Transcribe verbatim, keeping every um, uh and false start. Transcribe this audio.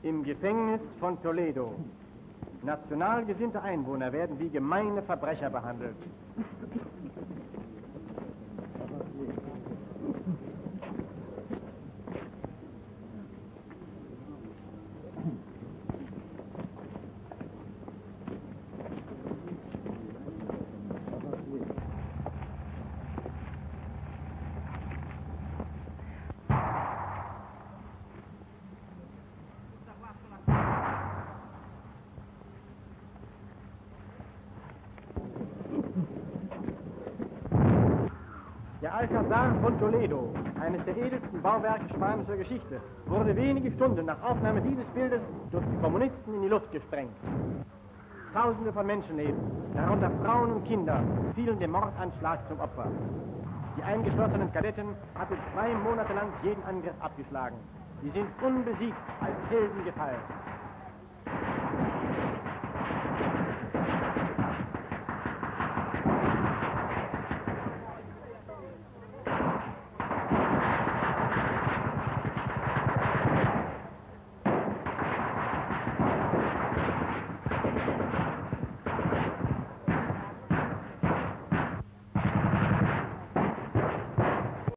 Im Gefängnis von Toledo. National gesinnte Einwohner werden wie gemeine Verbrecher behandelt. Der Alcázar von Toledo, eines der edelsten Bauwerke spanischer Geschichte, wurde wenige Stunden nach Aufnahme dieses Bildes durch die Kommunisten in die Luft gesprengt. Tausende von Menschenleben, darunter Frauen und Kinder, fielen dem Mordanschlag zum Opfer. Die eingeschlossenen Kadetten hatten zwei Monate lang jeden Angriff abgeschlagen. Sie sind unbesiegt als Helden gefallen.